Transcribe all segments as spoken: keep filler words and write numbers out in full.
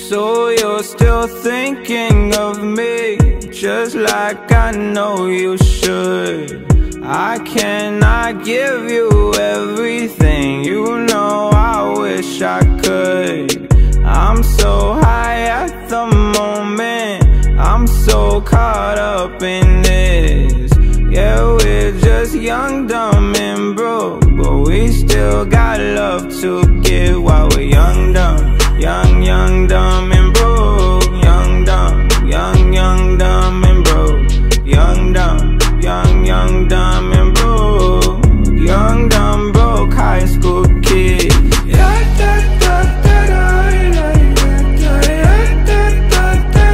So you're still thinking of me, just like I know you should. I cannot give you everything, you know I wish I could. I'm so high at the moment, I'm so caught up in this. Yeah, we're just young, dumb and broke, but we still got love to give while we're young, dumb. Young, young, dumb and broke. Young, dumb, young, young, dumb and broke. Young, dumb, young, young, dumb and broke. Young, dumb, broke high school kids. Yeah, da, da, da, da, da, da, da, da, da,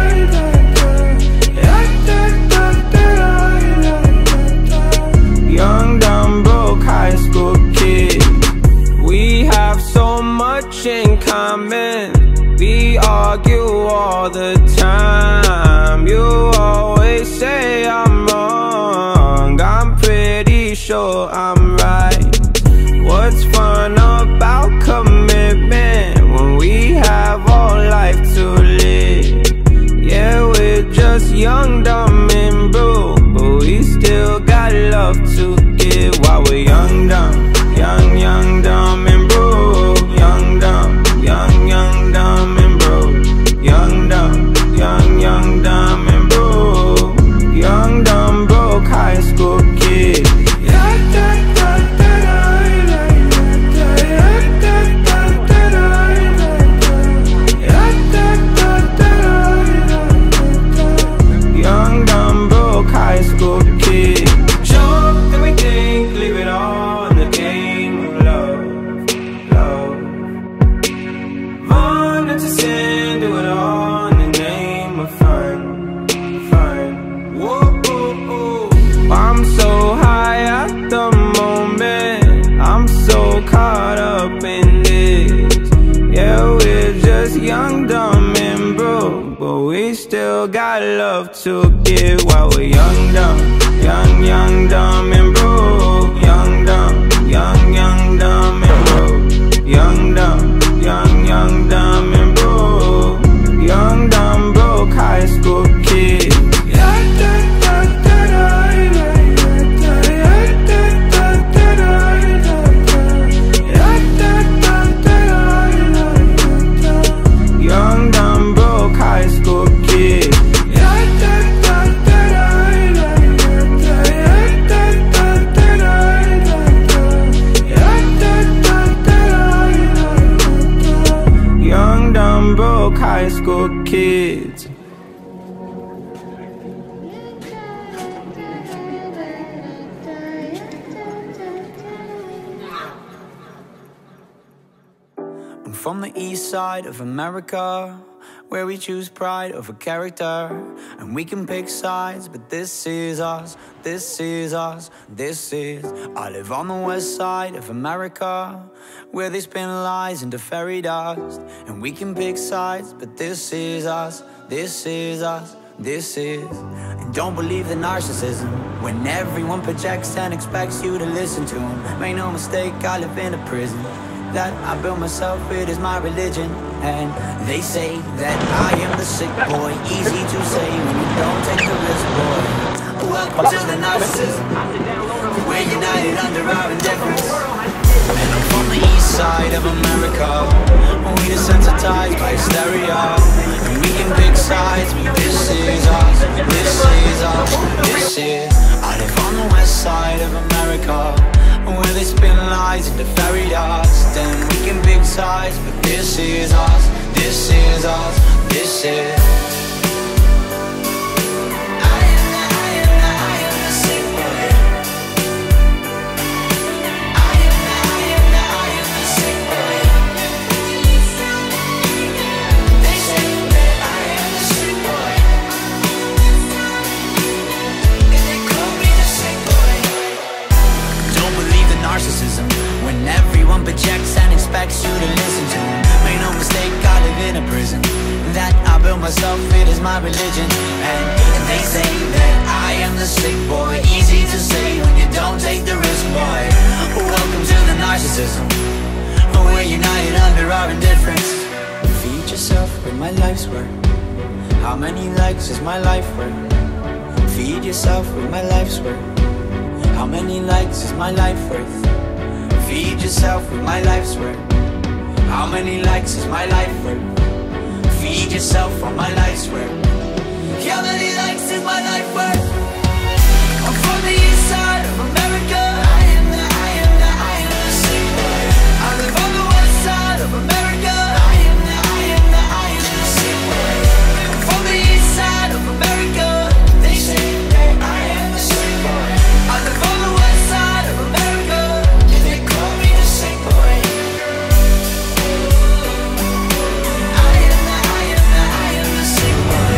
da, da. Young, dumb, broke high school kids. We have so much in common. We argue all the time. You always say I'm wrong, I'm pretty sure I'm right. What's fun about commitment when we have all life to live? Yeah, we're just young, dumb and broke, but we still got love to give while we're young, dumb. Young, young, dumb and broke. Young, dumb, young, young, dumb and broke. Young, dumb, young, young, dumb and broke. Young, dumb, broke high school kids. Yeah, da, da, da, da, da, da, da, da, da, da, da. Young, dumb, broke high school kids. Sure, everything, leave it all in the game of love, love. Run into sin, do it all in the name of fun, fun. Whoa, oh, oh. I'm so high at the moment, I'm so caught up in this. Yeah, we're just young, dumb and broke, but we still got love to give while we're young, dumb. Young, young, dumb and broke. Young, dumb, young, young, dumb and broke. Young, dumb, young, young, dumb and broke. Young, dumb, broke high school kids. Yeah, da, da, da, da, da, da, da, da, da, da, da, da. Young, dumb, broke high school kids. Yeah, da, da, da, da, da, da, da, da. Young, dumb, broke high school kids. I'm from the east side of America, where we choose pride over character. And we can pick sides, but this is us, this is us, this is. I live on the west side of America, where they spin lies into fairy dust. And we can pick sides, but this is us, this is us, this is. And don't believe the narcissism, when everyone projects and expects you to listen to them. Make no mistake, I live in a prison that I built myself, it is my religion. And they say that I am the sick boy, easy to say when you don't take the risk, boy. Welcome to the narcissism, we're united under our indifference. And I'm from the east side of America, we desensitized by hysteria. And we can pick sides, but this is us, this is us, this is. I live on the west side of America, where they spin lies into fairy dust. And we can pick sides, but this is us, this is us, this is. When everyone projects and expects you to listen to them. Make no mistake, I live in a prison that I built myself, it is my religion. And they say that I am the sick boy, easy to say when you don't take the risk, boy. Welcome to the narcissism, we're united under our indifference. Feed yourself, my life's worth? How many likes is my life worth? Feed yourself with my life's worth. How many likes is my life worth? Feed yourself with my life's worth. How many likes is my life worth? Feed yourself from my life's worth. How many likes is my life worth? I'm from the east side of America. I am the, I am the, I am the sick boy. I live on the west side of America. I am the, I am the, I am the sick boy. I'm from the east side of America. They say that I am the sick boy. I live on the west side of America. And they call me the sick boy. I am the, I am the, I am the sick boy.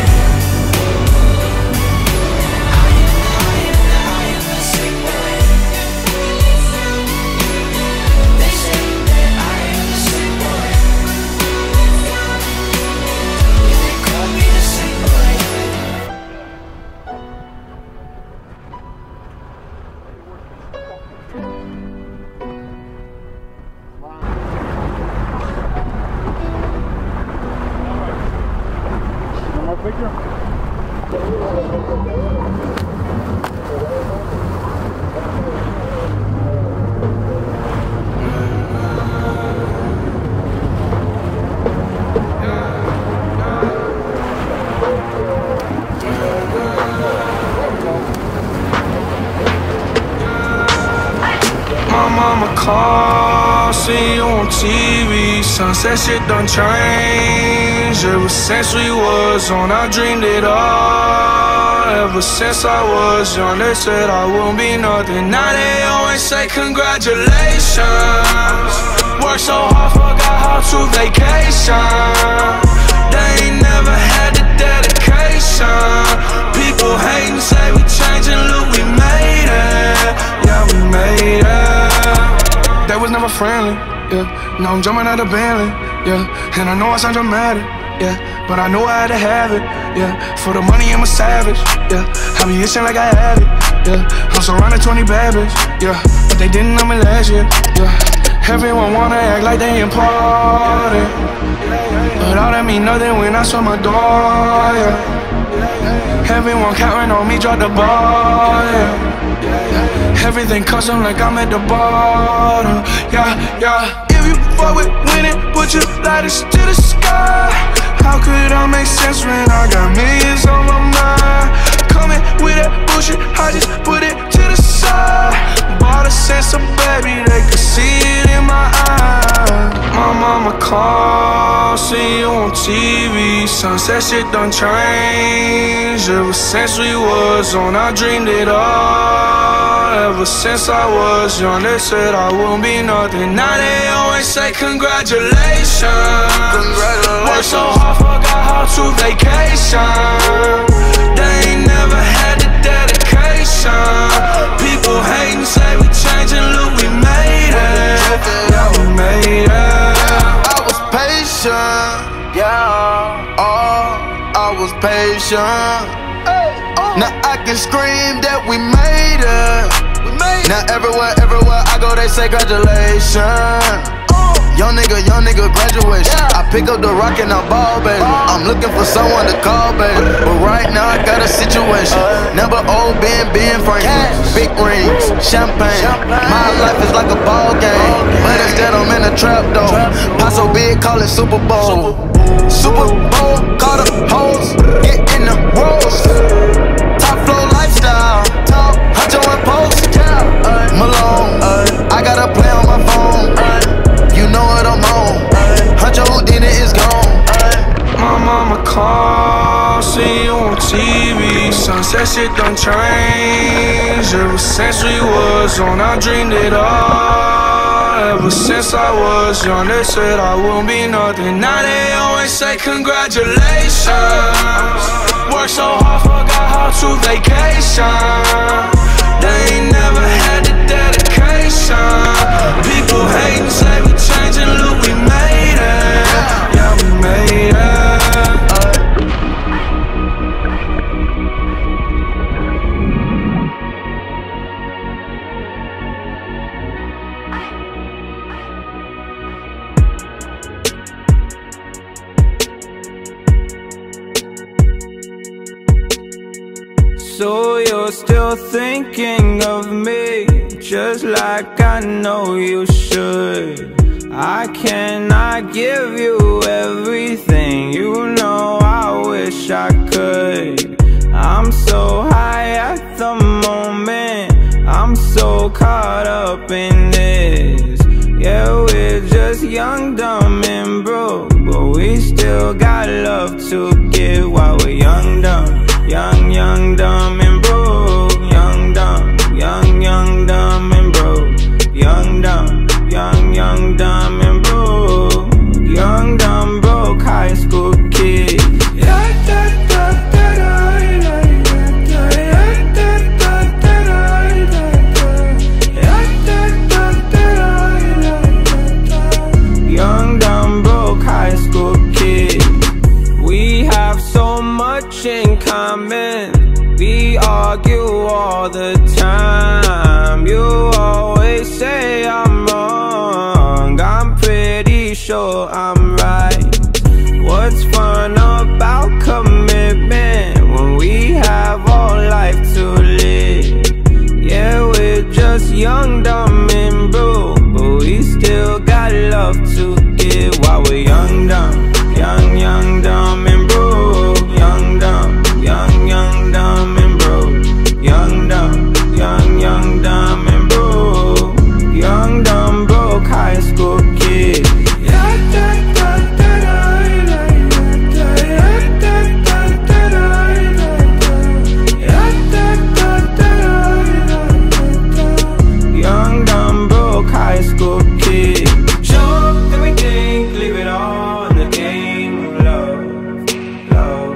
Mama call, see you on T V. Sunset shit done changed. Ever since we was on, I dreamed it all. Ever since I was young, they said I wouldn't be nothing. Now they always say congratulations. Worked so hard, forgot how to vacation. They ain't never had the dedication. People hating, say we changing, look, we made it. Yeah, we made it. They was never friendly, yeah. Now I'm jumping out of Bentley, yeah. And I know I sound dramatic, yeah. But I know I had to have it, yeah. For the money, I'm a savage, yeah. I be itching like I had it, yeah. I'm surrounded twenty bad bitches, yeah. But they didn't know me last year, yeah. Everyone wanna act like they important, but all that mean nothing when I saw my door, yeah. Everyone counting on me, drop the ball, yeah. Everything custom like I'm at the bottom, yeah, yeah. If you fuck with winning, put your lighters to the sky. How could I make sense when I got millions on my mind? Coming with that bullshit, I just put it to the side. Bought a sense of baby, they could see it in my eyes. My mama call, see you on T V. Sunset shit done changed. Ever since we was on, I dreamed it all. Ever since I was young, they said I wouldn't be nothing. Now they always say congratulations. Congratulations. Worked so hard, forgot how to vacation. They ain't never had the dedication. People hating, say we changing, look, we made it. Yeah, we made it. I was patient, yeah. Oh, I was patient. Now I can scream that we made it. Now everywhere, everywhere I go, they say congratulations. Young nigga, young nigga, graduation. I pick up the rock and I ball, baby. I'm looking for someone to call, baby. But right now I got a situation. Never old Ben, Ben Franklin. Big rings, champagne. My life is like a ball game, but instead I'm in a trap though. Pot so big, call it Super Bowl. Super Bowl, call the hoes, get in the rolls. Top flow lifestyle, Huncho and Post, Malone. I got a play on my phone. You know what I'm on. Huncho Houdini is gone. My mama call, see you on T V. Sunset shit done changed. Ever since we was on, I dreamed it all. Ever since I was young, they said I wouldn't be nothing. Now they always say congratulations. Worked so hard, forgot how to vacation. They ain't never had the dedication. People hating, say we changing, look, we made it. Yeah, we made it. So you're still thinking of me, just like I know you should. I cannot give you everything, you know I wish I could. I'm so high at the moment, I'm so caught up in this. Yeah, we're just young, dumb, and broke, but we still got love to give while we're young, dumb. Young, young, dumb, and broke. Young, dumb, young, young, dumb, and broke. Young, dumb, young, young, dumb, and broke. Young, dumb, broke high school kid. Young, dumb, broke high school kid. We have so much in common. We argue all the time. You always say I'm wrong, I'm pretty sure I'm right. What's fun about commitment when we have all life to live? Yeah, we're just young, dumb, and broke, but we still got love to give while we're young, dumb. Young, young, dumb, and broke. Young, dumb, young, young, dumb, and broke. Young, dumb, young, young, dumb, and broke. Young, dumb, broke high school kid. Young, dumb, broke high school kid. Show everything, leave it all in the game of love, love.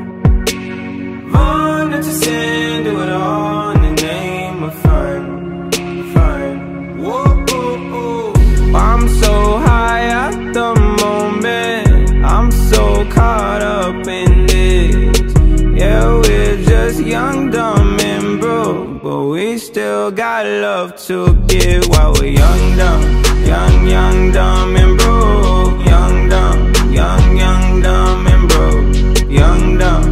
Run into sin, do it all in the name of fun, fun. Whoa, whoa, whoa. I'm so high at the moment, I'm so caught up in this. Yeah, we're just young, dumb, and broke, but we still got love to give while we're young, dumb. Young, young, dumb, and broke. Young, dumb, young, young, dumb, and broke. Young, dumb,